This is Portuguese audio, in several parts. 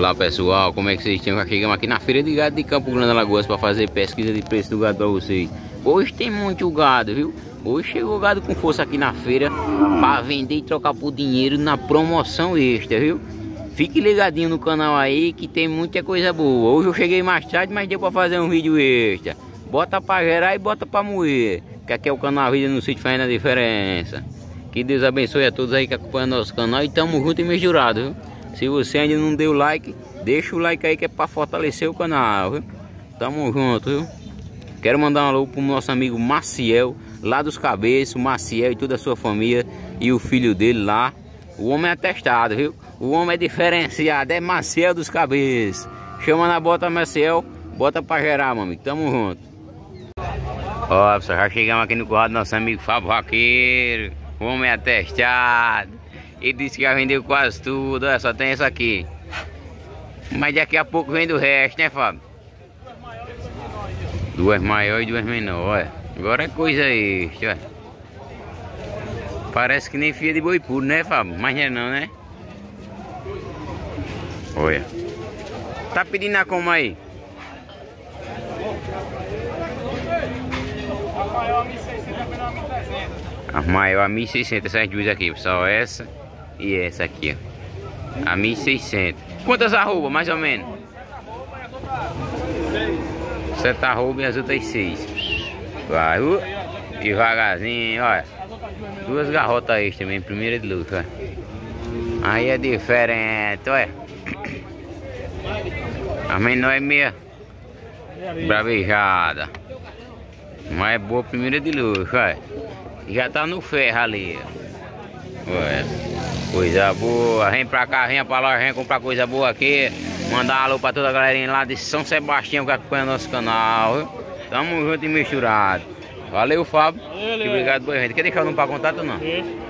Olá pessoal, como é que vocês estão? Já chegamos aqui na feira de gado de Campo Grande, Alagoas, para fazer pesquisa de preço do gado para vocês. Hoje tem muito gado, viu? Hoje chegou gado com força aqui na feira para vender e trocar por dinheiro na promoção extra, viu? Fique ligadinho no canal aí que tem muita coisa boa. Hoje eu cheguei mais tarde, mas deu para fazer um vídeo extra. Bota para gerar e bota para moer, que aqui é o canal Vida no Sítio fazendo a diferença. Que Deus abençoe a todos aí que acompanham nosso canal e tamo junto e misturado, viu? Se você ainda não deu like, deixa o like aí que é para fortalecer o canal, viu? Tamo junto, viu? Quero mandar um alô pro nosso amigo Maciel, lá dos Cabeços, o Maciel e toda a sua família e o filho dele lá. O homem é atestado, viu? O homem é diferenciado, é Maciel dos Cabeços. Chama na bota Maciel, bota pra gerar, meu amigo, tamo junto. Ó, pessoal, já chegamos aqui no curral do nosso amigo Fábio Vaqueiro. O homem é atestado. Ele disse que já vendeu quase tudo, olha, só tem isso aqui. Mas daqui a pouco vende o resto, né, Fábio? Duas maiores e duas menores, olha. Agora é coisa extra, olha. Parece que nem fia de boi puro, né, Fábio? Mas não é não, né? Olha. Tá pedindo a como aí? A maior a 1.600, essas duas aqui, pessoal, essa e essa aqui, ó. A 1.600. Quantas arroba, mais ou menos? 7 arroba e as outras 6. Vai, devagarzinho, olha. Duas garrotas aí também, primeira de luxo, olha. Aí é diferente, olha. A menor é meia bravejada, mas é boa primeira de luxo, olha. Já tá no ferro ali, olha. Coisa boa, vem pra cá, vem pra loja, vem comprar coisa boa aqui. Mandar um alô pra toda a galerinha lá de São Sebastião que acompanha nosso canal, viu? Tamo junto e misturado. Valeu, Fábio. Obrigado por gente. Quer deixar o número pra contato ou não?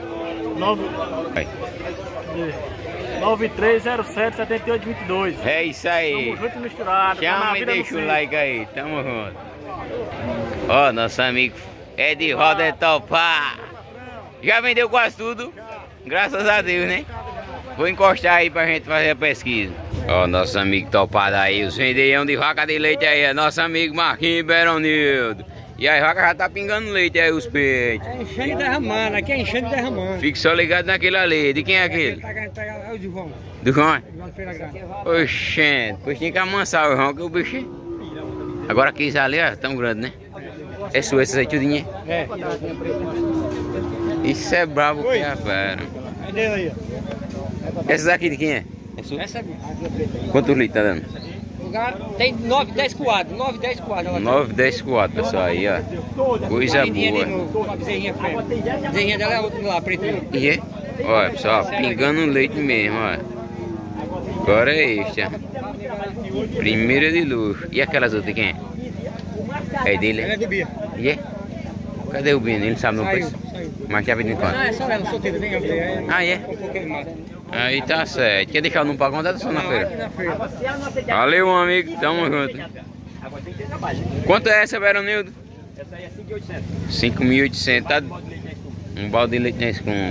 9307-7822. É isso aí. Tamo junto e misturado. Chama e deixa o like aí. Tamo junto. Ó, nosso amigo Edivaldo é topar. Já vendeu quase tudo. Graças a Deus, né? Vou encostar aí pra gente fazer a pesquisa. Ó, nosso amigo topado aí, os vendeião de vaca de leite aí, é nosso amigo Marquinhos Beronildo. E as vacas já tá pingando leite aí, os peitos. É enchendo e derramando, aqui é enchendo e derramando. Fique só ligado naquele ali. De quem é aquele? É o de João. Do João? Oxê. Oxente, pois tem que amansar o João, que o bicho... Agora aqueles ali, ó, tão grande, né? É sua essas aí tudinha? É. Isso é brabo que é a fera. É dele aí, ó. Essas aqui de quem é? É sua? Essa aqui. Quantos litros tá dando? Tem 9, 10 coados. 9, 10 coados. 9, 10 quadros, pessoal, aí, ó. Coisa boa. A bezerrinha fêmea. A bezerrinha dela é outra lá, pretinha. E é? Olha, pessoal, pingando leite mesmo, ó. Agora é este, ó. Primeira de luxo. E aquelas outras quem é? É dele, Ela é é? do Bia. E é? Cadê o Bino? Ele sabe no preço? Saiu. Mas tá pedindo quanto? Não, é só ela, solteira, tem a ver. Ah, é? Um pouquinho mais. Aí tá certo. Quer deixar o número pra contar ou só na Aqui feira? na feira. Valeu, meu amigo. Tamo junto. Quanto é essa, Beronildo? Essa aí é 5.800. 5.800. Tá? Um balde de leite nesse com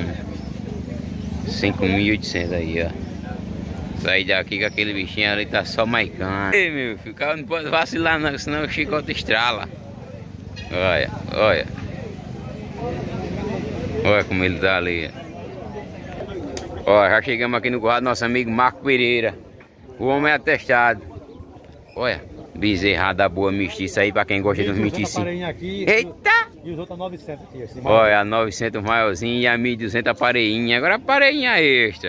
5.800 aí, ó. Sair daqui com aquele bichinho ali tá só maicando. Ei, meu filho, o cara não pode vacilar não, senão o chicote estrala. Olha, olha. Olha como ele tá ali. Ó, já chegamos aqui no curral do nosso amigo Marco Pereira. O homem é atestado. Olha, bezerrada boa mestiça aí pra quem gosta dos mesticinhos. Eita! E os outros 900 aqui. Olha, a 900 maiorzinho e a 1.200 a pareinha. Agora a pareinha extra.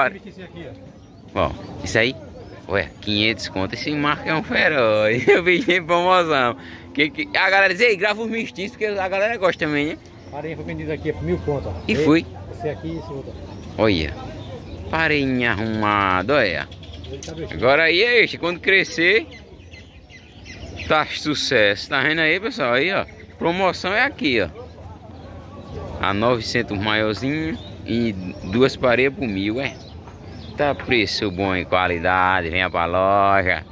Ó, isso aí, olha, 500 conto. Esse Marco é um feroz. Eu vi em promoção. A galera diz, ei, grava os mestiços, porque a galera gosta também, né? Pareinha foi vendida aqui por 1.000 conto. E fui. Esse aqui e esse outro. Olha, pareinha arrumada, olha. Agora aí é este, quando crescer, tá sucesso. Tá vendo aí, pessoal? Aí, ó, promoção é aqui, ó. A 900 maiorzinho e duas pareias por 1.000, é. Tá preço bom em qualidade, venha pra loja.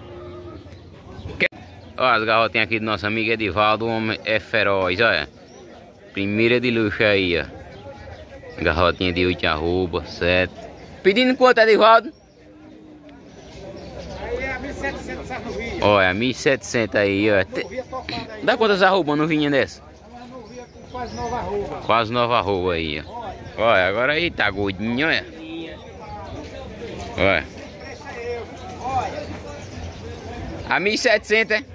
Ó, as garrotinhas aqui do nosso amigo Edivaldo, o homem é feroz, olha. Primeira de luxo aí, ó. Garrotinha de 8 arroba, 7. Pedindo quanto, Edivaldo? Olha, 1.700 aí, ó. Dá quantas arrobas no vinha dessa? Quase nova arroba aí, ó. Olha, agora aí tá gordinho, olha. Olha. A 1.700, é?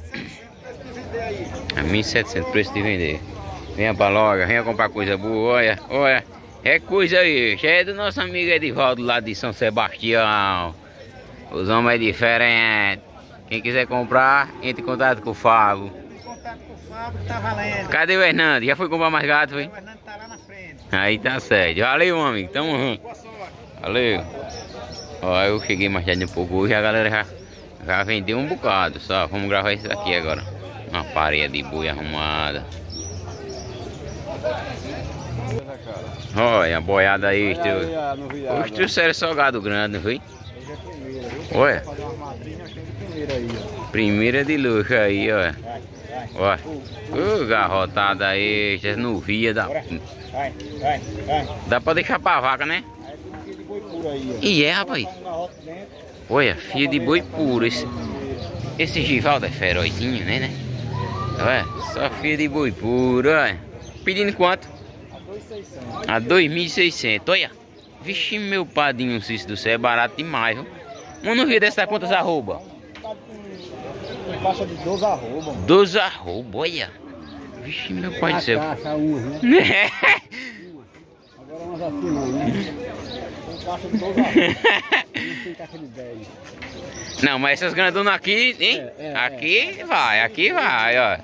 A 1.700 preço de vender. Venha pra loja, venha comprar coisa boa, olha, olha. É coisa aí, é do nosso amigo Edivaldo lá de São Sebastião. Os homens é diferente. Quem quiser comprar, entre em contato com o Fábio. Tá valendo. Cadê o Hernando? Já foi comprar mais gato, foi? O Hernando tá lá na frente. Aí tá certo. Valeu, amigo. Tamo junto. Valeu. Ó, eu cheguei mais tarde um pouco hoje, a galera já vendeu um bocado. Só vamos gravar isso aqui agora. Uma parede de boi arrumada. Olha, a boiada aí. Hoje trouxeram só gado grande, não foi? Olha. Primeira de luxo aí, ó. Olha. Garrotada aí, já não via. Dá pra deixar pra vaca, né? E é, rapaz. Olha, fia de boi puro. Esse Givaldo é ferozinho, né? Olha, só fia de boi puro, olha. Pedindo quanto? A 2.600. Olha. Vixe, meu padrinho, Cício do céu, é barato demais, viu? Mas não via dessa quantas arroba? Faixa de 12 arroba. 12 arroba, olha. Vixe, meu pai do céu. Agora umas assim não, né? Tem caixa de 12 arroba. Não tem caixa de 10. Não, mas essas grandonas aqui, hein? Aqui vai, ó.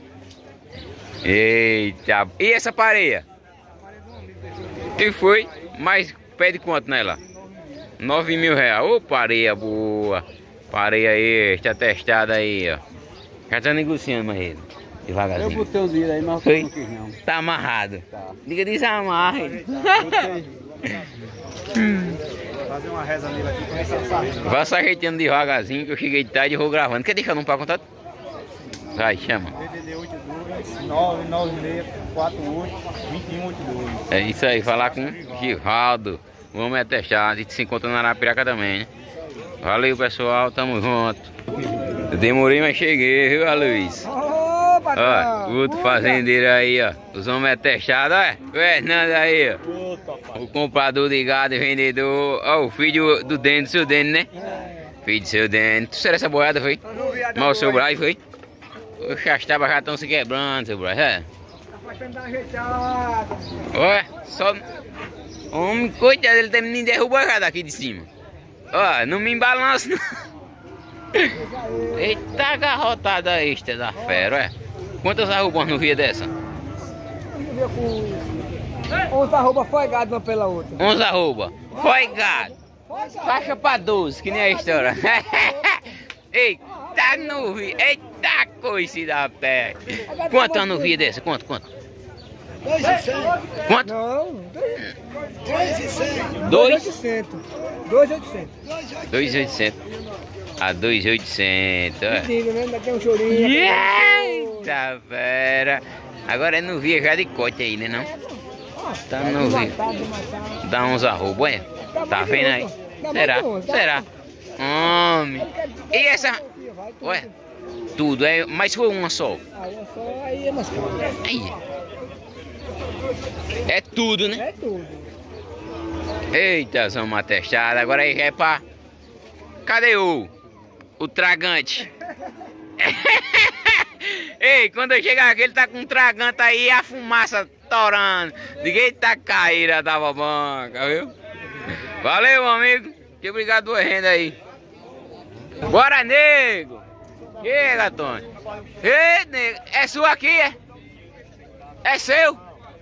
Eita. E essa pareia? E foi? Mas pede quanto nela? 9.000 reais. Ô, pareia boa. Pareia extra, testada aí, ó. Já tá negociando, mas devagarzinho. Eu botei um dia aí, mas não quis não. Tá amarrado. Tá. Diga desamarre. Fazer uma reza nele aqui, começar a sair. Vai se ajeitando devagarzinho que eu cheguei de tarde e vou gravando. Quer deixar não para contato? Vai, chama. DDD 82 996 48 2182. É isso aí, falar com Givaldo. Vamos atestar, a gente se encontra na Arapiraca também, né? Valeu, pessoal, tamo junto. Eu demorei, mas cheguei, viu, Luiz? Ó, outro fazendeiro aí, ó. Os homens atestados, ó. O Hernando aí, ó. O comprador de gado e vendedor. Ó, o filho do Dene, do seu Dene, né? Filho do seu Dene. Tu será essa boiada, foi? Mas o seu Braz, foi? Os chastabas já estão se quebrando, seu Braz, é? Olha, só... Homem, coitado, ele também nem derrubou a daqui de cima. Ó, não me embalança, não. Eita garrotada extra da fera, ué. Quantas arrobas no via dessa? 11 arroba foi gado uma pela outra. 11 arroba. Foi gado. Faixa pra 12, que nem a história. Eita no via. Eita coice da pé. Quanto no via dessa? Quanto? 2.100. Quanto? Não, 2.100. 2.800. 2.800. 2.800. A 2.800. Diga, né? Daqui é um chorinho. Eita, fera. Agora é no via já de corte aí, né não? Tá no via. Dá uns arroba, é? Tá vendo aí? Será? Homem. E essa? Ué? Tudo, é? Mas foi uma só? Aí é mais caro. Aí. É tudo, né? É tudo. Eita, são uma testada. Agora aí é pra... Cadê o tragante? Ei, quando eu chegar aqui, ele tá com um tragante aí, a fumaça torando. Ninguém tá caída da babanca, viu? Valeu, amigo. Que obrigado por renda aí. Bora, nego. Chega, Tony. Ei, nego. É sua aqui, é? É seu?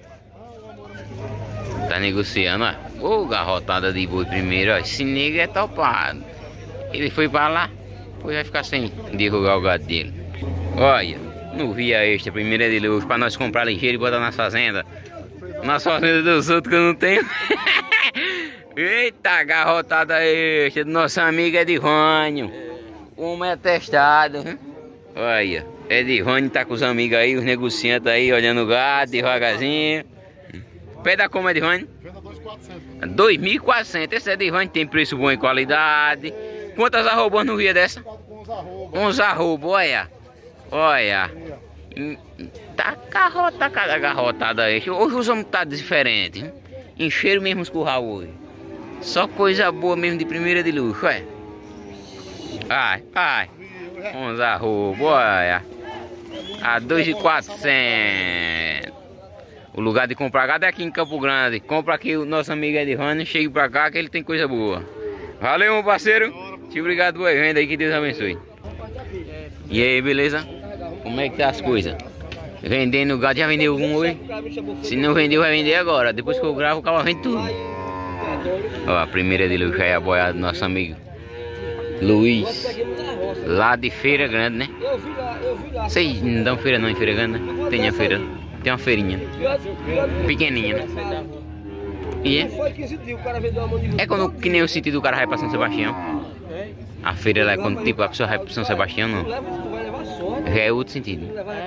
Tá negociando, ó. Ô, garrotada de boi primeiro, ó. Esse nego é topado. Ele foi pra lá, depois vai ficar sem derrubar o gado dele. Olha, no via extra, primeira de luxo, pra nós comprar ligeiro e botar nas fazendas. Nas fazendas dos outros que eu não tenho. Eita, garrotada extra do nosso amigo Edivânio. O homem é testado, viu? Olha, Edivânio tá com os amigos aí, os negociantes aí, olhando o gado devagarzinho. Pede como, Edivânio? 2.400. Esse Edivânio tem preço bom e qualidade. quantas arrobas no rio dessa? Com os arrobas. Uns arrobos, olha. Olha. Tá cada garrotada aí. Hoje os homens tá diferente. Hein? Encheram mesmo os curral hoje. Só coisa boa mesmo de primeira de luxo, é. Ai, ai. Uns arrobos, olha. A 2.400. O lugar de comprar gado é aqui em Campo Grande. Compra aqui o nosso amigo Edivane. Chegue pra cá que ele tem coisa boa. Valeu, meu parceiro. Te obrigado por venda aí. Que Deus abençoe. E aí, beleza? Como é que tá as coisas? Vendendo gado. Já vendeu um hoje? Se não vendeu, vai vender agora. Depois que eu gravo, o cara vende tudo. Ó, a primeira de luxo aí, a boiada do nosso amigo Luiz. Lá de Feira Grande, né? Vocês não dão feira não em Feira Grande, né? Tem a feira. Tem uma feirinha. Pequenininha, né? E é? É quando que nem o sítio do cara vai pra São Sebastião. A feira lá é quando tipo a pessoa vai pra São Sebastião, não. Já é outro sentido.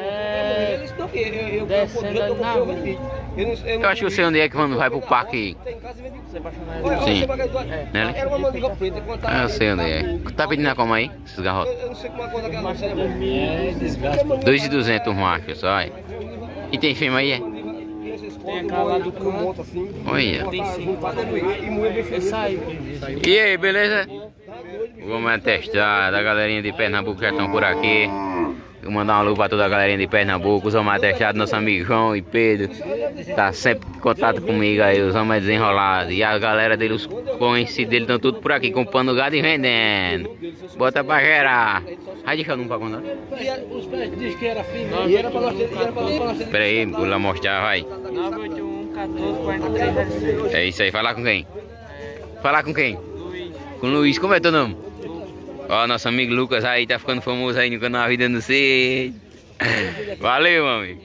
Eu acho que eu sei onde é que quando vai pro parque. Sim. Né? Eu sei onde é. Tá pedindo a como aí? Esses garrotes? 2.200 machos, só. E tem fêmea aí, é? Tem aquela lá do Camoto assim. Olha. E aí, beleza? Vamos atestar da galerinha de Pernambuco já estão por aqui. Vou mandar uma luz para toda a galerinha de Pernambuco. Os homens atestados, nosso amigo João e Pedro. Tá sempre em contato comigo aí, os homens desenrolados. E a galera dele, os conhecidos dele estão tudo por aqui, comprando gado e vendendo. Bota pra gerar. Vai deixar um pra contar? Diz que era fim. E era pra nós ter. Espera aí, vou lá mostrar, vai. 981 14 43 É isso aí, falar com quem? Falar com quem? Com o Luiz, como é teu nome? Ó, nosso amigo Lucas aí tá ficando famoso aí no canal Vida no Sítio. Valeu, meu amigo.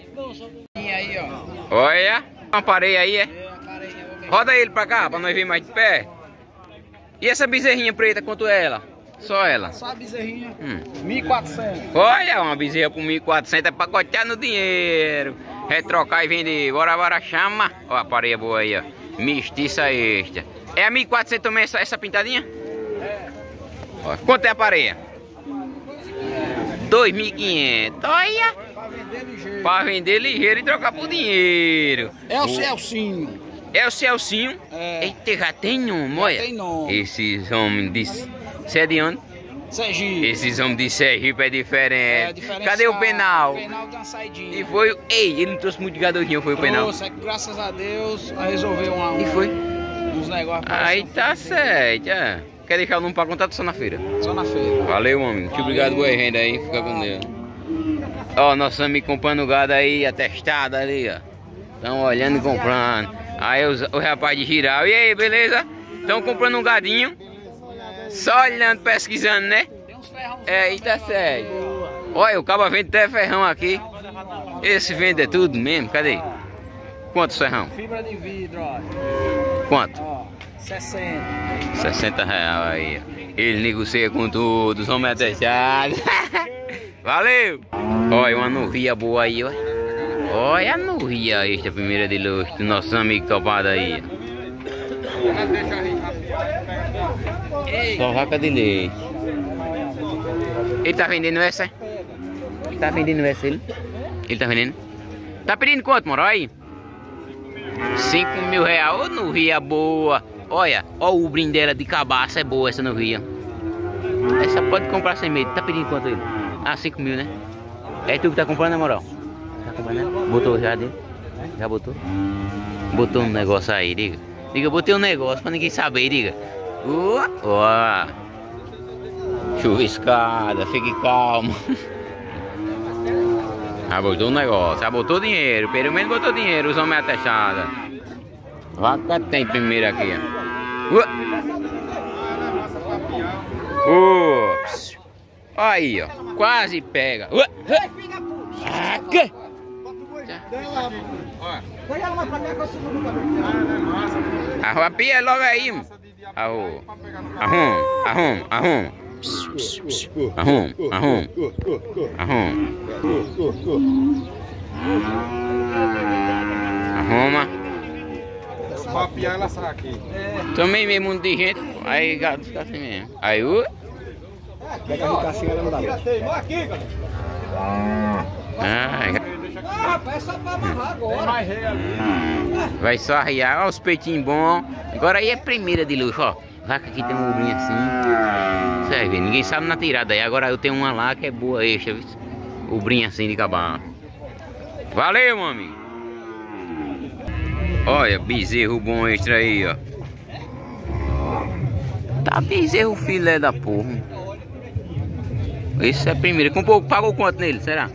Olha, uma pareia aí, é? Roda ele pra cá, pra nós ver mais de pé. E essa bezerrinha preta, quanto é ela? Só ela? Só a bezerrinha. 1.400. Olha, uma bezerra por 1.400 é pacotear no dinheiro. Retrocar e vender. Bora, chama. Ó, a pareia boa aí, ó. Mestiça extra. É a 1.400 também essa pintadinha? Ó, quanto é a pareia? 2.500. Olha. Pra vender ligeiro e trocar por dinheiro. É o Celcinho. É o Celcinho? É. Eita, já tem nome, olha. Tem nome. Esses homens de... Você é de onde? Sergipe. Esses homens de Sergipe é diferente. diferenciado. Cadê o penal? O penal deu uma saidinha. E foi... Ei, ele não trouxe muito gadorrinho, foi o penal. Trouxe, é que graças a Deus resolveu E foi? uns negócios. Aí tá certo, é. Quer deixar o nome pra contato só na feira? Só na feira. Valeu, homem. Muito obrigado por renda aí. Fica com Deus. Ó, nosso amigo comprando gado aí, atestado ali, ó. Estão olhando e comprando. Aí o rapaz de giral. E aí, beleza? Estão comprando um gadinho. Só olhando, pesquisando, né? Tem uns ferrão. É, e tá certo. Olha, o cabo vende até ferrão aqui. Esse vende é tudo mesmo? Cadê? Quantos ferrão? Fibra de vidro, ó. Quanto? Ó, 60. 60 reais aí. Ele negocia com tudo, os homens atestados. Valeu! Olha, uma novia boa aí, ó. Olha a novia esta primeira de luxo do nosso amigo topado aí. Só vaca de leite. Ele tá vendendo essa? Tá vendendo essa ele? Ele tá vendendo? Tá pedindo quanto, moro? Aí? 5.000 reais. Ô, novia boa. Olha, ó o brinde dela de cabaça, é boa essa novia. Essa pode comprar sem medo. Tá pedindo quanto ele? Ah, 5.000, né? É tu que tá comprando, na moral? Tá comprando, né? Botou já dele? Já botou? Botou um negócio aí, diga. Diga, botei um negócio pra ninguém saber, diga. Ó. Chuviscada, fique calmo. Já botou um negócio, já botou dinheiro. Pelo menos botou dinheiro, os homens atestados. Vaca tem primeiro aqui, ó. Aí, ó. Quase pega. Que? Arrupia é logo aí, mano. Arruma. Papiar ela sai aqui. Também meio mundo de gente. Aí gato fica assim mesmo. Aí Pega a rica assim, ela não dá. É só pra amarrar agora. Vai só arriar, ó os peitinhos bons. Agora aí é primeira de luxo, ó. Vaca aqui tem um olhinho assim. Você vai ver, ninguém sabe na tirada aí. Agora eu tenho uma lá que é boa extra, viu? O brinho assim de cabana. Valeu, meu amigo. Olha, bezerro bom extra aí, ó. Tá bezerro filé da porra. Esse é primeiro. Pagou quanto nele, será?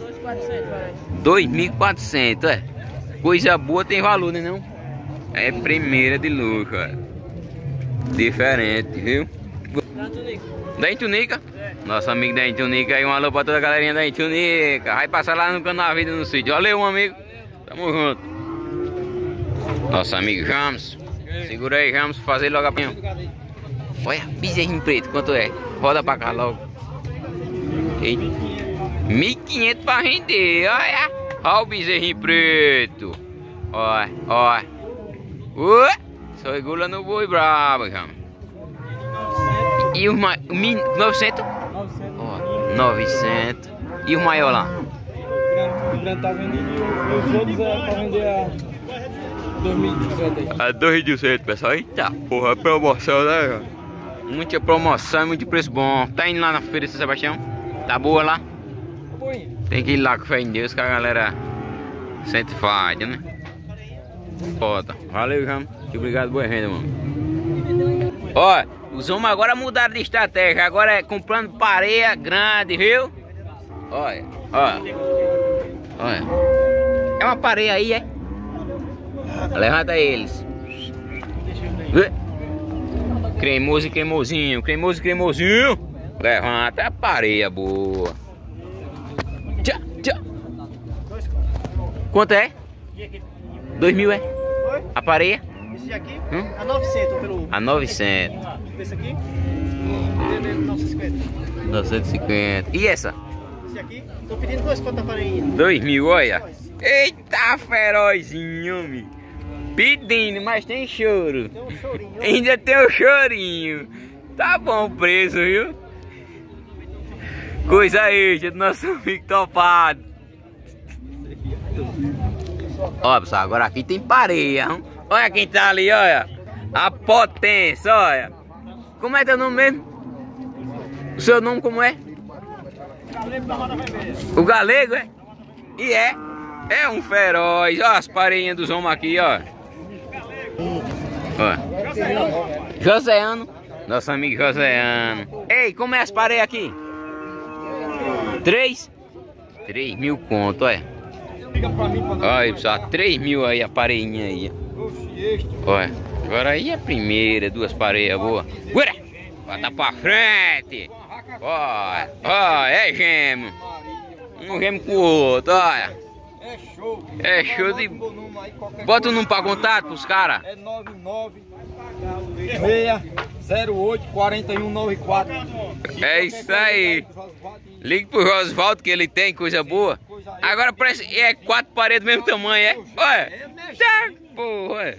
2.400, é. Coisa boa tem valor, né não? É primeira de luxo, é. Diferente, viu? Da Intunica? É. Nosso amigo da Intunica aí, um alô pra toda a galerinha da Intunica. Vai passar lá no canal Vida no Sítio. Valeu, meu amigo. Tamo junto. Nosso amigo James. Segura aí, James, fazer logo a pinha. Olha, bezerrinho preto, quanto é? Roda pra cá logo. 1.500 pra render, olha. Olha o bezerrinho preto. Olha, olha. Só regula no boi brabo, James. E o 900? 900. E o maior lá? O grande tá vendendo, os outros é pra vender a 2.200 aí. A 2.200, pessoal. Eita porra, é promoção, né? Muita promoção e muito preço bom. Tá indo lá na feira de São Sebastião? Tá boa lá? Tem que ir lá com fé em Deus que a galera sente falha, né? Foda. Valeu, Ramo. Obrigado, boa renda, mano. Ó, os homens agora mudaram de estratégia. Agora é comprando pareia grande, viu? Olha, olha. Olha. É uma pareia aí, é? Levanta eles. Cremoso e cremosinho. Cremoso e cremosinho. Levanta a pareia boa. Tchau, tchau. Quanto é? 2.000 é? A pareia? Esse aqui? A 900 pelo... A 900. Esse aqui? 950. 950. E essa? Esse aqui? Tô pedindo 2 contas a pareinha. 2.000, olha. Eita, ferozinho, homem. Pedindo, mas tem choro. Tem um chorinho. Ainda tem o chorinho. Tá bom o preço, viu? Coisa extra do nosso amigo topado. Ó, pessoal, agora aqui tem pareia. Hein? Olha quem tá ali, olha. A potência, olha. Como é teu nome mesmo? O seu nome como é? O Galego, é? E é? É um feroz. Olha as pareinhas dos homens aqui, ó. Ó. Joséano. Nosso amigo Joséano. Ei, como é as pareias aqui? 3.000 conto, olha. Olha, pessoal, 3.000 aí a pareinha aí. Olha, agora aí é a primeira, 2 pareias boas. Bora! Bota pra frente! Olha, olha, é gêmeo. Um gêmeo com o outro, olha. É show. É show de... Bota o número pra contato pros caras. É 99-608-4194. É isso aí. Ligue pro Osvaldo que ele tem coisa boa. Agora parece que é 4 paredes do mesmo tamanho, é? Olha. Tá, porra.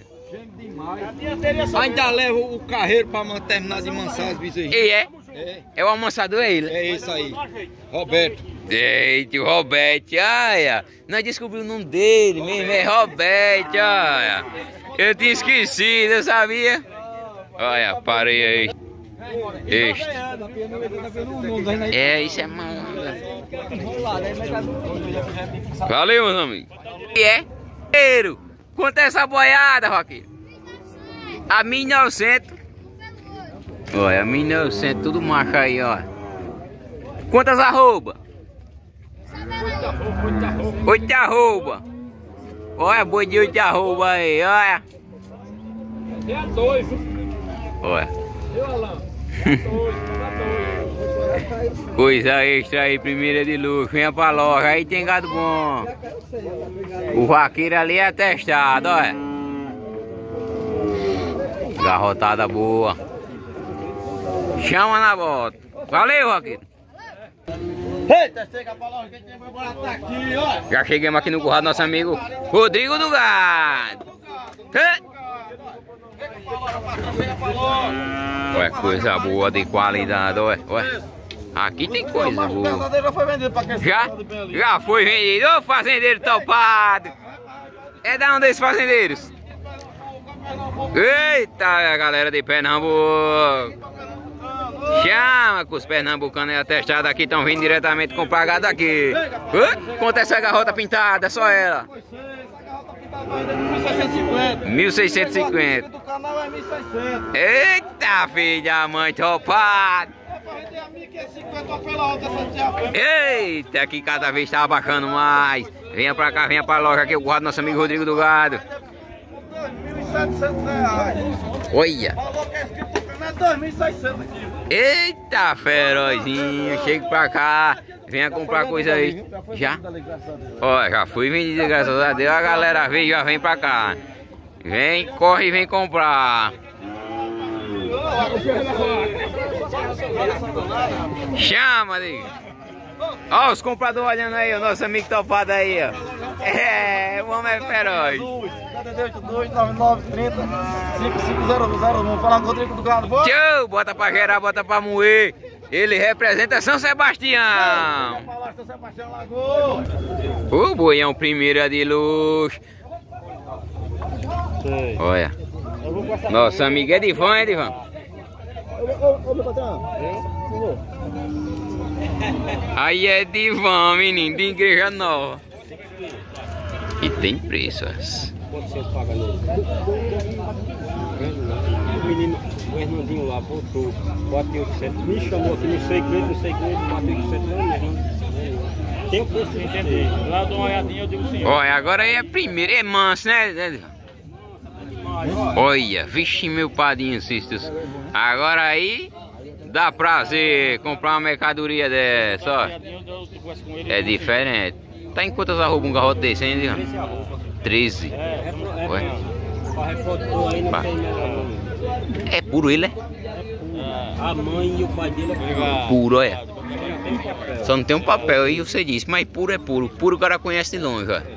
Ainda leva o carreiro pra terminar de mansar os bichos aí. E é? É. É o amansador ele? É isso aí. Roberto. Eita, o Roberto, olha. Nós descobrimos o nome dele mesmo, é Roberto, olha. Eu tinha esquecido, eu sabia. Olha, parei aí. Este. É, isso é manga. Valeu, meus amigos. E é? Quanto é essa boiada, Roqueiro? A 1.900. Olha, a 1.900, tudo macho aí, ó. Quantas arroba? 8 arroba. Olha, boi de 8 arroba aí, olha. É 2. Olha. Viu, Alan? Coisa extra aí, primeira de luxo. Venha pra loja, aí tem gado bom. O vaqueiro ali é testado, olha. Garrotada boa. Chama na bota. Valeu, vaqueiro. Eita, chega pra loja que a gente vai botar aqui, ó. Já chegamos aqui no curral do nosso amigo Rodrigo do Gado. Olha, coisa boa de qualidade, olha. Aqui tem coisa boa. Já foi vendido pra quem Já foi vendido. Ô fazendeiro topado. É da onde esses fazendeiros? Eita, a galera de Pernambuco. Chama que os pernambucanos é atestado aqui, estão vindo diretamente com pagado aqui. Quanto é essa garrota pintada? Só ela. 1650. Do canal é 1600. Eita, filha, mãe topada. Eita, que cada vez tá abaixando mais. Venha pra cá, venha pra loja que eu guardo nosso amigo Rodrigo do Gado. R$2.700. Olha. Falou que é escrito no canal é 2.600 aqui. Eita, ferozinho, chega pra cá, venha comprar coisa aí. Já? Ó, já fui vendido, graças a Deus. A galera vem, já vem pra cá. Vem, corre e vem comprar. Chama, diga. Ó, os compradores olhando aí, o nosso amigo topado aí, ó. É, o homem é feroz. 829930 5500. Vamos falar com o Rodrigo do Gado. Tchau, bota pra gerar, bota pra moer. Ele representa São Sebastião. São Sebastião Lagoa. O boião primeiro é de luxo. Olha. Nosso amigo é Divan, é Divan. Ô, meu patrão. Aí é Divan, menino, de Igreja Nova. E tem preço, essa. Quanto você paga nele? O menino, o Hernandinho lá, botou 4.800. Me chamou aqui, não sei quem, 4.800. Não, tem o preço que entendi. Lá eu dou uma olhadinha, eu digo sim. Olha, agora aí é primeiro, é manso, né? Olha, vixe meu padinho, cistos. Agora aí dá prazer comprar uma mercadoria dessa, ó. É diferente. Tá em quantas arrobas um garrote desse, hein, Dian? 13. Ué. É puro ele, né? A mãe e o pai dele é puro, olha. Só não tem um papel aí, você disse, mas puro é puro. Puro o cara conhece de longe, ó.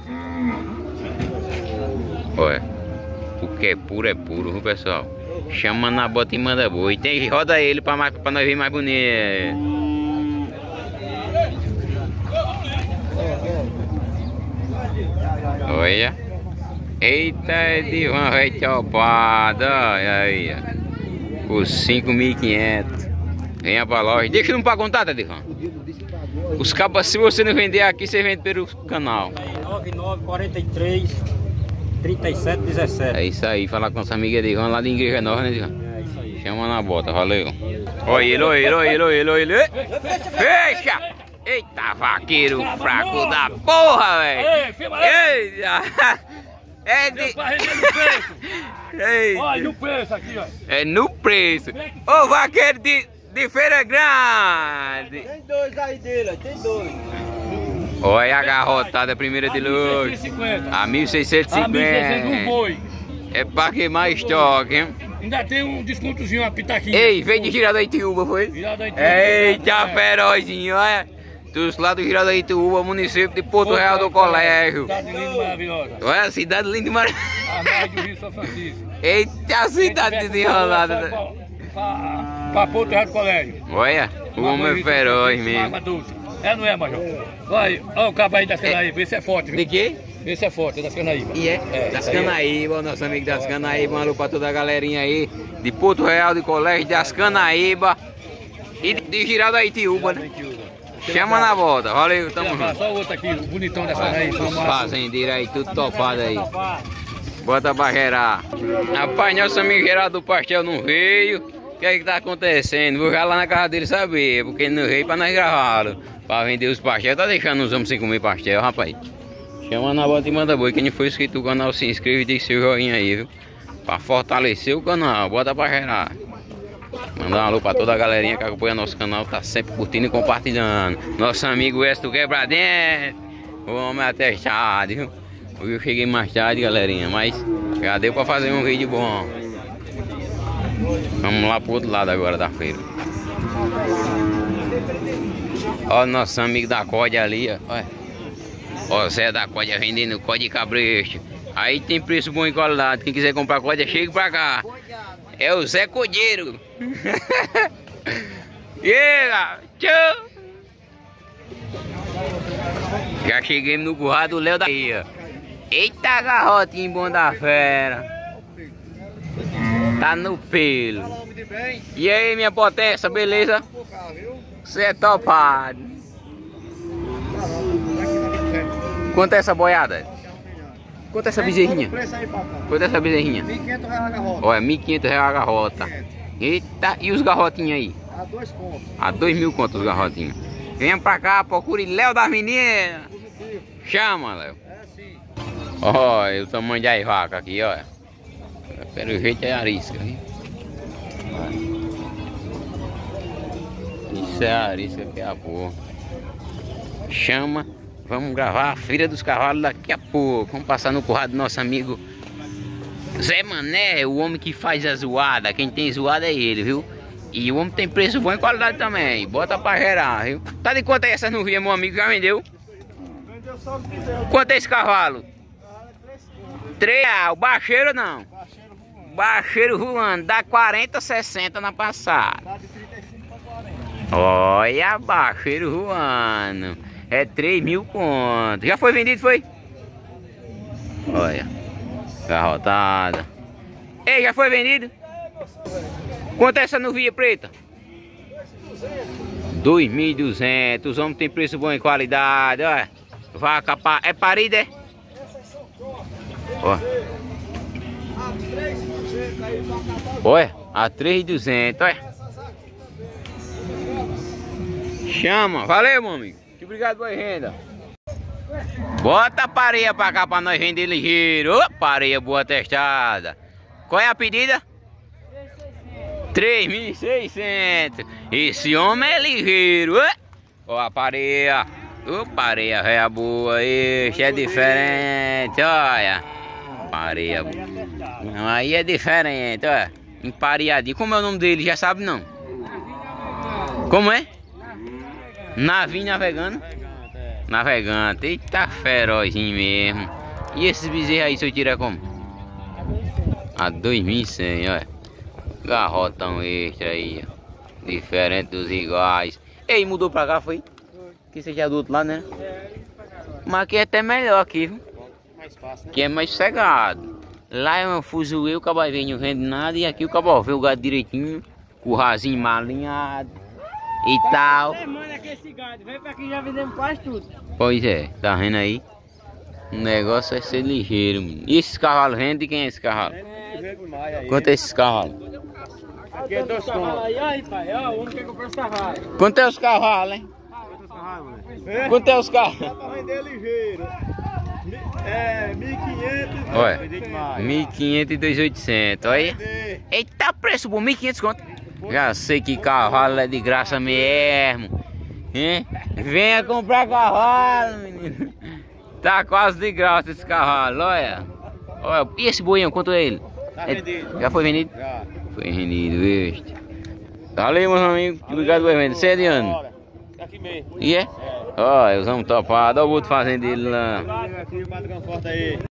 Olha. O que é puro, viu, pessoal? Chama na bota e manda boi. Tem, roda ele pra nós ver mais bonito. Olha. Eita, Divan vai topada. Olha aí, ó. Os 5.500. Venha pra loja. Deixa não pra contar, tá, Divan? Os cabos, se você não vender aqui, você vende pelo canal. 9943 3717. É isso aí, falar com nossa amiga Divan lá de Igreja Nova, né, Divan? É isso aí. Chama na bota, valeu. Olha ele, olha ele, olha ele, olha ele, olha ele. Fecha! Eita, vaqueiro fraco da porra, velho! Eita! É de... Olha o preço aqui, ó. É no preço. Ô, vaqueiro de Feira Grande! Tem dois aí dele, tem dois. Olha a garrotada primeira de luxo. A 1.650. Um boi. É pra queimar estoque, hein? Ainda tem um descontozinho, uma pitaquinha. Ei, veio de Giradaituba, foi? Eita, ferozinho, olha. Dos lá do Giradaituba, município de Porto Real do Colégio. Cidade linda e maravilhosa. Olha a cidade linda e maravilhosa. A margem do Rio São Francisco. Eita, a cidade desenrolada. Pra Porto Real do Colégio. Olha, o homem é feroz mesmo. Água doce. É, não é, Major? Vai, olha o cabo aí das Canaíba, esse é forte, viu? De quê? Esse é forte, é das Canaíba. E é? Das Canaíba, o nosso amigo das Canaíba, um alô pra toda a galerinha aí, de Porto Real, de Colégio, das Canaíba e de Giradaituba, né? Chama na volta, valeu, tamo junto. Só o outro aqui, o bonitão das Canaíba. Os fazendeiros aí, tudo topado aí. Bota pra gerar. Rapaz, nosso amigo Geraldo do Pastel não veio. O que é que tá acontecendo? Vou já lá na casa dele saber, porque ele não veio pra nós gravá-lo. Pra vender os pastel, tá deixando os homens sem comer pastel, rapaz. Chama na bota e manda boi. Quem não for inscrito no canal, se inscreve e deixa seu joinha aí, viu? Pra fortalecer o canal, bota pra gerar. Mandar um alô pra toda a galerinha que acompanha nosso canal, tá sempre curtindo e compartilhando. Nosso amigo Wes do Quebradente, o homem atestado, viu? Hoje eu cheguei mais tarde, galerinha, mas já deu pra fazer um vídeo bom. Vamos lá pro outro lado agora da feira. Ó, nosso amigo da Códia ali, ó. Ó, Zé da Códia vendendo Códia de cabresto. Aí tem preço bom e qualidade. Quem quiser comprar Códia, chega pra cá. É o Zé Codeiro. Chega! Tchau! Já cheguei no curral do Léo daí, ó. Eita garrotinha bom da fera. Tá no pelo. E aí, minha potência, beleza? Você é topado. Quanto é essa boiada? Quanto é essa bezerrinha? Quanto é essa bezerrinha? R$1.500 a garrota. Olha, R$1.500 a garrota. Eita, e os garrotinhos aí? A 2 contos. A 2.000 contos os garrotinhos. Venha pra cá, procure Léo das meninas. Chama, Léo. É sim. Olha o tamanho da vaca aqui, olha. Pelo jeito é arisca, viu? Isso é arisca que é a porra. Chama. Vamos gravar a Feira dos Cavalos daqui a pouco. Vamos passar no curral do nosso amigo Zé Mané, o homem que faz a zoada. Quem tem zoada é ele, viu? E o homem tem preço bom e qualidade também. Bota pra gerar, viu? Tá de quanto é essa novilha, meu amigo? Já vendeu? Vendeu só os bezerros. Quanto é esse cavalo? 3. Ah, o baixeiro não. Baixeiro voando. Dá 40, 60 na passada. Dá de 35 para 40. Olha, baixeiro voando. É 3.000 contos. Já foi vendido, foi? Olha. Garrotada. Ei, já foi vendido? Quanto é essa novilha preta? 2.200. Os homens têm preço bom em qualidade, olha. Vaca é parida, é? Olha, a 3.200, olha. Chama, valeu, meu amigo. Obrigado pela renda. Bota a pareia pra cá pra nós vender ligeiro. Ô, pareia boa testada. Qual é a pedida? 3.600. Esse homem é ligeiro. Ó a pareia. Ô, pareia velha boa. Este é diferente. Olha. Pareia. Aí é diferente, olha. Empareadinho. Como é o nome dele? Já sabe não? Como é? Navio navegando? Navegante. Eita ferozinho mesmo. E esses bezerros aí, se eu tirar como? A 2.100, olha. Garrotão extra aí, ó. Diferente dos iguais. Ei, mudou pra cá, foi? Que você já é do outro lado, né? Mas aqui é até melhor aqui, viu? Mais fácil, né? Aqui é mais sossegado. Lá é um fuzuê, o cabo vem não rende nada. E aqui o cabo vê o gado direitinho. Currazinho mal alinhado. E tal. Semana que esse gado vem pra aqui, já vendemos quase tudo. Pois é, tá vendo aí? O negócio é ser ligeiro, menino. E esses cavalos vendem? Quem é esse cavalo? Quanto é esses cavalos? Aqui é 2 cavalos aí, ó, pai. Ó, o homem quer comprar os cavalos. Quanto é os cavalos, hein? Quanto é os cavalos? Dá pra vender ligeiro. É 1.500. Olha, 1.500 e 2.800, olha. Eita, preço bom, 1.500 conto. Já sei que cavalo é de graça mesmo. Hein? Venha comprar cavalo, menino. Tá quase de graça esse cavalo, olha. Olha, e esse boião, quanto é ele? Tá vendido. Já foi vendido? Já. Foi vendido, este. Valeu, meus amigos. Obrigado por vender. Você é de ano? Aqui mesmo. E é? Olha, os homens topados. Olha o outro fazendeiro lá. Aqui o patrão forte aí.